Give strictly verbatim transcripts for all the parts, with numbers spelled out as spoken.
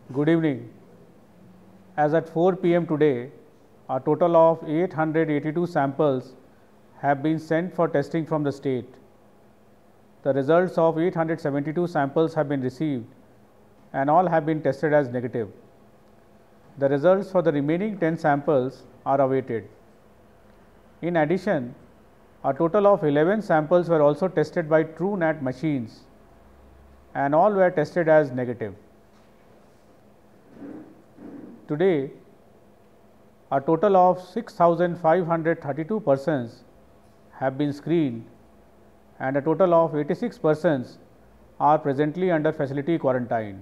Good evening. As at four p m today, a total of eight hundred eighty-two samples have been sent for testing from the state. The results of eight hundred seventy-two samples have been received and all have been tested as negative. The results for the remaining ten samples are awaited. In addition, a total of eleven samples were also tested by TrueNat machines and all were tested as negative. Today, a total of six thousand five hundred thirty-two persons have been screened and a total of eighty-six persons are presently under facility quarantine.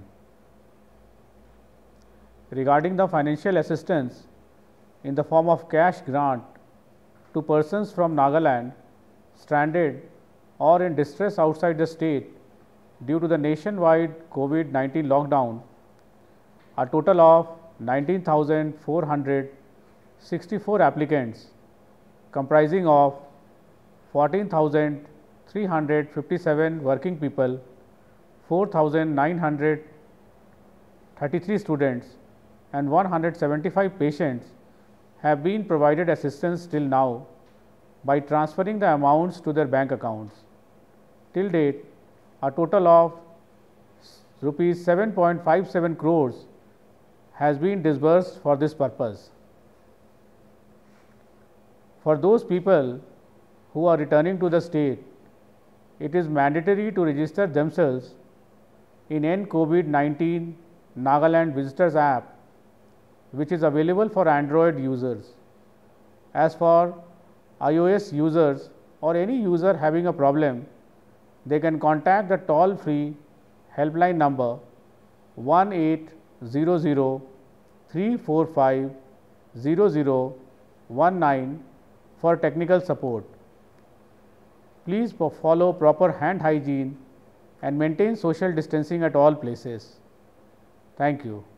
Regarding the financial assistance in the form of cash grant to persons from Nagaland stranded or in distress outside the state due to the nationwide COVID nineteen lockdown, a total of nineteen thousand four hundred sixty-four applicants comprising of fourteen thousand three hundred fifty-seven working people, four thousand nine hundred thirty-three students and one hundred seventy-five patients have been provided assistance till now by transferring the amounts to their bank accounts. Till date, a total of rupees seven point five seven crores has been disbursed for this purpose. For those people who are returning to the state, it is mandatory to register themselves in N COVID nineteen Nagaland Visitors app, which is available for Android users. As for iOS users or any user having a problem, they can contact the toll free helpline number one eight zero zero three four five zero zero one nine for technical support. Please follow proper hand hygiene and maintain social distancing at all places. Thank you.